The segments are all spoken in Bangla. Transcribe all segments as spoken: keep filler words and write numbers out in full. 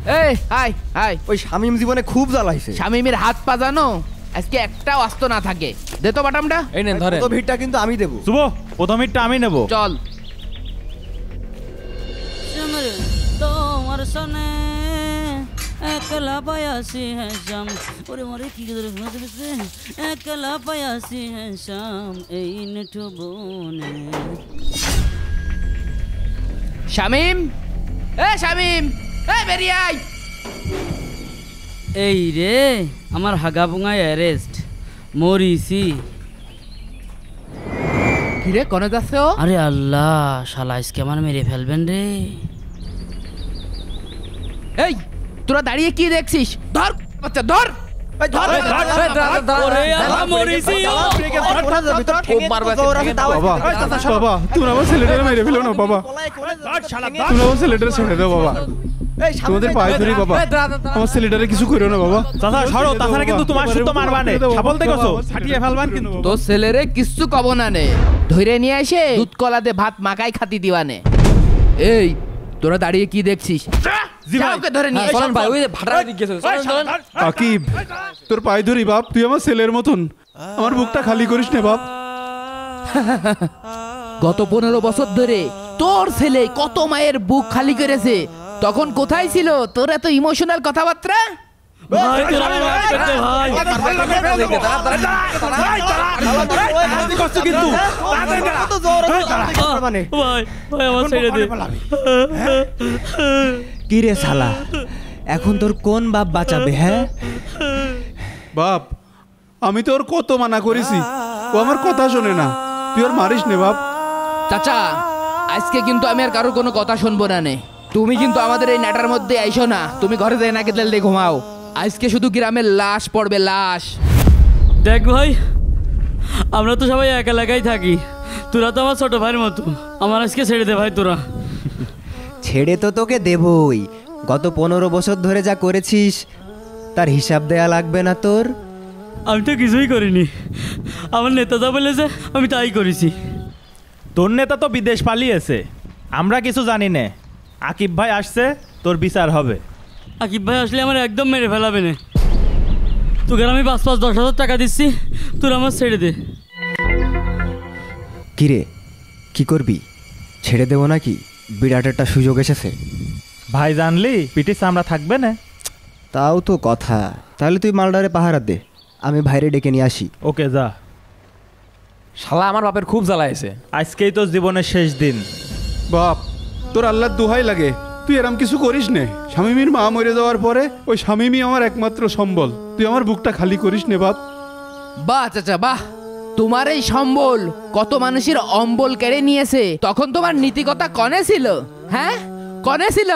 এই হাই হাই ওই শামীম জীবনে খুব জ্বালাইছে। শামীমের হাত পা জানো আজকে একটাও আস্ত না থাকে। দে তো বাটামটা। এই নেন ধরেন। প্রথম হিটটা কিন্তু আমি দেব। শুভ প্রথম হিটটা আমি নেব। চল। তোমার সনে একলা পায়াসি হ্যাঁ শাম ওরে মরে কি করে ঘুমাতে একলা পায়াসি হ্যাঁ শাম এই নিঠু বনে। শামীম এ শামীম এ বেরিয়ে আয়। এই রে আমার হাগা পুঙ্গায় অ্যারেস্ট মরিছি। কিরে কোনে যাচ্ছে ও? আরে আল্লাহ শালা আজকে আমার মেরে ফেলবেন রে। এই তোরা দাঁড়িয়ে কি দেখছিস? ধর বাচ্চা ধর। এই ধর ওরে আল্লাহ মরিছি। বাবা তুমি আমার ছেলেটারে মেরে ফেলো না বাবা, তুমি আমার ছেলেটারে ছেড়ে দাও বাবা, তোমাদের পায়ে ধরি বাবা, আমার ছেলেটারে কিছু করো না বাবা। চাচা ছাড়ো, তাছাড়া কিন্তু তোমার সুতো মারবানে, ছাবল দেখছো ছাটিয়ে ফেলবান কিন্তু। তো ছেলেরে কিচ্ছু কব না নে, ধরে নিয়ে এসে দুধ কলাতে ভাত মাখাই খাতি দিবানে। এই তোরা দাঁড়িয়ে কি দেখছিস? যাওকে ধরে নিয়ে চলেন ভাই, ওই যে ভাড়া দিকে গেছে, চলেন চলেন। আকিব তোর পায়ে ধরি বাপ, তুই আমার ছেলের মতন, আমার বুকটা খালি করিস না বাপ। গত পনেরো বছর ধরে তোর ছেলে কত মায়ের বুক খালি করেছে, তখন কোথায় ছিল তোর এত ইমোশনাল কথাবার্তা? ভাই তোরা আমার মাফ করে দে ভাই। ভাই ভাই আমার ছেড়ে দে। কি রে শালা, এখন তোর কোন বাপ বাঁচাবে? হ্যাঁ বাপ আমি তো ওর কত মানা করেছি, ও আমার কথা শোনে না, তুই ওর মারিস নে বাপ। চাচা আজকে কিন্তু আমি আর কারোর কোনো কথা শুনবো না নে। তুমি কিন্তু আমাদের এই নাটার মধ্যে আইসো না, তুমি ঘরে যাই নাকি তেল দিয়ে ঘুমাও। আজকে শুধু গ্রামের লাশ পড়বে, লাশ। দেখ ভাই আমরা তো সবাই এক এলাকায় থাকি, তোরা তো আমার ছোট ভাইয়ের মতো, আমার আজকে ছেড়ে দে ভাই। তোরা ছেড়ে তো তোকে দেবই, গত পনেরো বছর ধরে যা করেছিস তার হিসাব দেয়া লাগবে না তোর? আমি তো কিছুই করিনি, আমার নেতা যা বলেছে আমি তাই করেছি। তোর নেতা তো বিদেশ পালিয়েছে, আমরা কিছু জানি না। আকিব ভাই আসছে, তোর বিচার হবে। আকিব ভাই আসলে আমার একদম মেরে ফেলাবে না। তোকে আমি পাঁচ পাঁচ দশ হাজার টাকা দিচ্ছি, তোর আমার ছেড়ে দে। কিরে কি করবি? ছেড়ে দেবো নাকি? বিরাট একটা সুযোগ এসেছে। ভাই জানলি পিটি চামড়া থাকবে না। তাও তো কথা, তাহলে তুই মালডারে পাহারা দে, আমি ভাইরে ডেকে নিয়ে আসি। ওকে যা। শালা আমার বাপের খুব জ্বালাইছে। আজকেই তোর জীবনের শেষ দিন বাপ, তোর আল্লাহর দোহাই লাগে তুই এরম কিছু করিস নে। শামীমের মা মরে যাওয়ার পরে ওই শামীমই আমার একমাত্র সম্বল, তুই আমার বুকটা খালি করিস নে বাপ। বাহ চাচা বাহ, তোমার এই সম্বল কত মানুষের অম্বল কেড়ে নিয়েছে, তখন তোমার নীতিকতা কনে ছিল? হ্যাঁ কনে ছিল?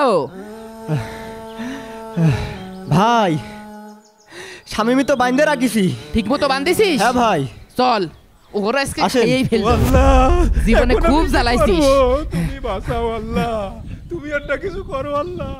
ভাই শামীমি তো বাইন্ধে রাখিছি। ঠিক মতো বান্ধিছিস? হ্যাঁ ভাই। চল ওরা আজকে আসেন। খেয়েই ফেলবো। জীবনে খুব জ্বালাইছিস। তুমি বাঁচাও আল্লাহ, তুমি একটা কিছু করো আল্লাহ।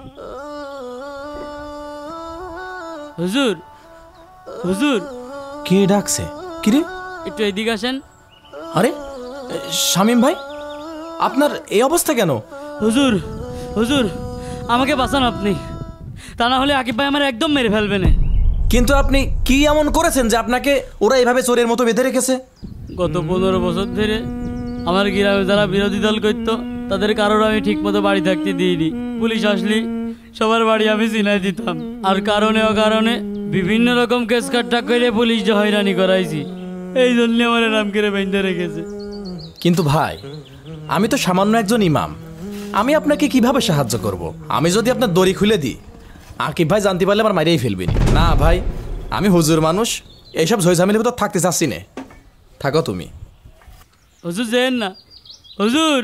হুজুর হুজুর কে ডাকছে? কিরে একটু এদিকে আসেন। আরে শামীম ভাই, আপনার এই অবস্থা কেন? হুজুর হুজুর আমাকে বাঁচান আপনি, তা না হলে আকিব ভাই আমার একদম মেরে ফেলবে না। কিন্তু আপনি কি এমন করেছেন যে আপনাকে ওরা এভাবে চোরের মতো বেঁধে রেখেছে? গত পনেরো বছর ধরে আমার গ্রামে যারা বিরোধী দল করত তাদের কারোর আমি ঠিক মতো বাড়ি থাকতে দিইনি। পুলিশ আসলি সবার বাড়ি আমি চিনাই দিতাম, আর কারণে অকারণে বিভিন্ন রকম কেস কাট্টা করে পুলিশ যে হয়রানি করাইছি, এই জন্য আমার নাম করে বেঁধে রেখেছে। কিন্তু ভাই আমি তো সামান্য একজন ইমাম, আমি আপনাকে কিভাবে সাহায্য করব? আমি যদি আপনার দড়ি খুলে দিই, আকিব ভাই জানতে পারলে আমার মারিয়েই ফেলবেন। না ভাই, আমি হুজুর মানুষ, এইসব ঝইঝামেলির ভিতর থাকতে চাচ্ছি না। থাকো তুমি। হুজুর যেন না, হুজুর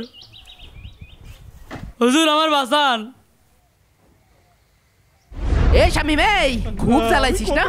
হুজুর আমার বাঁচান। এই শামীম এই খুব জ্বালাইছিস না?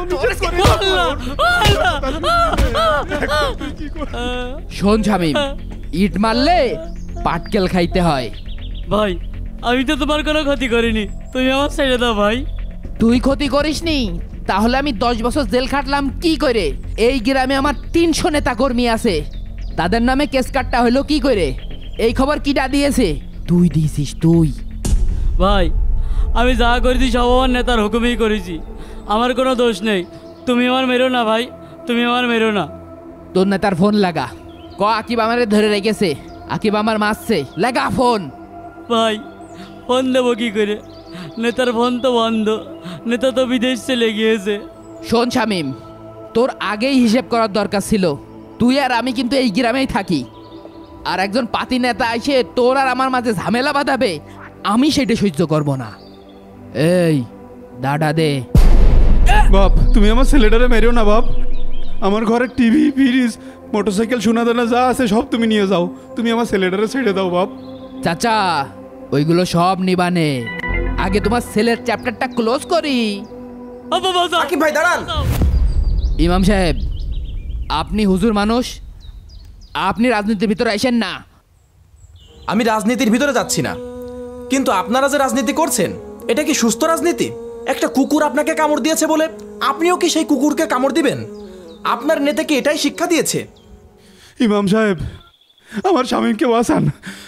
শোন শামীম, ইট মারলে পাটকেল খাইতে হয়। ভাই আমি তো তোমার কোনো ক্ষতি করিনি, তুমি আমার ছেড়ে দাও ভাই। তুই ক্ষতি করিসনি? তাহলে আমি দশ বছর জেল খাটলাম কি করে? এই গ্রামে আমার তিনশো নেতা কর্মী আছে, তাদের নামে কেস কাটটা হলো কি করে? এই খবর কিটা দিয়েছে? তুই দিয়েছিস তুই। ভাই আমি যা করেছি সব আমার নেতার হুকুমেই করেছি, আমার কোনো দোষ নেই। তুমি আমার মেরো না ভাই, তুমি আমার মেরো না। তোর নেতার ফোন লাগা, ক আকিব আমারে ধরে রেখেছে, আকিব আমার মারছে, লাগা ফোন। ভাই ফোন দেবো কী করে, নেতার ফোন তো বন্ধ, নেতা তো বিদেশ চলে গিয়েছে। শোন শামিম, তোর আগেই হিসেব করার দরকার ছিল। তুই আর আমি কিন্তু এই গ্রামেই থাকি, আর একজন পাতি নেতা এসে তোর আর আমার মাঝে ঝামেলা বাঁধাবে, আমি সেটা সহ্য করব না। এই দাদা দে। বাপ তুমি আমার ছেলেটারে মেরেও না বাপ। আমার ঘরে টিভি ফ্রিজ মোটরসাইকেল সোনা দানা যা আছে সব তুমি নিয়ে যাও, তুমি আমার ছেলেটারে ছেড়ে দাও বাপ। চাচা ওইগুলো সব নিবানে, আগে তোমার ছেলের চ্যাপ্টারটা ক্লোজ করি। আকিব ভাই দাঁড়ান। ইমাম সাহেব, আপনি হুজুর মানুষ, আপনি রাজনীতির ভিতরে আসেন না। আমি রাজনীতির ভিতরে যাচ্ছি না, কিন্তু আপনারা যে রাজনীতি করছেন এটা কি সুস্থ রাজনীতি? একটা কুকুর আপনাকে কামড় দিয়েছে বলে আপনিও কি সেই কুকুরকে কামড় দিবেন? আপনার নেতা কি এটাই শিক্ষা দিয়েছে? ইমাম সাহেব আমার স্বামীকে বাঁচান।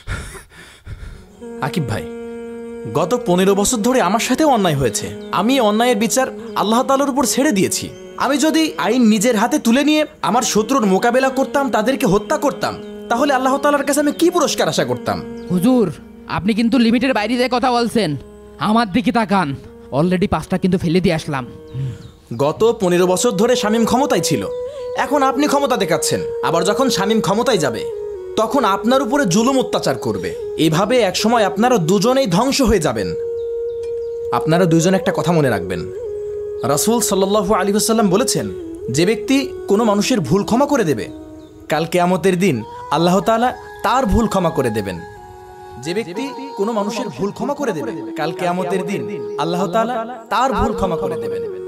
আকিব ভাই, গত পনেরো বছর ধরে আমার সাথেও অন্যায় হয়েছে, আমি অন্যায়ের বিচার আল্লাহ তাআলার উপর ছেড়ে দিয়েছি। আমি যদি আইন নিজের হাতে তুলে নিয়ে আমার শত্রুর মোকাবেলা করতাম, তাদেরকে হত্যা করতাম, তাহলে আল্লাহ তাআলার কাছে আমি কি পুরস্কার আশা করতাম? হুজুর আপনি কিন্তু লিমিটের বাইরে দিয়ে কথা বলছেন, আমার দিকে তাকান, অলরেডি পাঁচটা কিন্তু ফেলে দিয়ে আসলাম। গত পনেরো বছর ধরে শামীম ক্ষমতায় ছিল, এখন আপনি ক্ষমতা দেখাচ্ছেন, আবার যখন শামীম ক্ষমতায় যাবে তখন আপনার উপরে জুলুম অত্যাচার করবে। এভাবে একসময় আপনারা দুজনেই ধ্বংস হয়ে যাবেন। আপনারা দুজন একটা কথা মনে রাখবেন, রাসূল সাল্লাল্লাহু আলাইহি ওয়াসাল্লাম বলেছেন, যে ব্যক্তি কোনো মানুষের ভুল ক্ষমা করে দেবে, কাল কিয়ামতের দিন আল্লাহ তাআলা তার ভুল ক্ষমা করে দেবেন। যে ব্যক্তি কোনো মানুষের ভুল ক্ষমা করে দেবে, কাল কিয়ামতের দিন আল্লাহ তাআলা তার ভুল ক্ষমা করে দেবেন।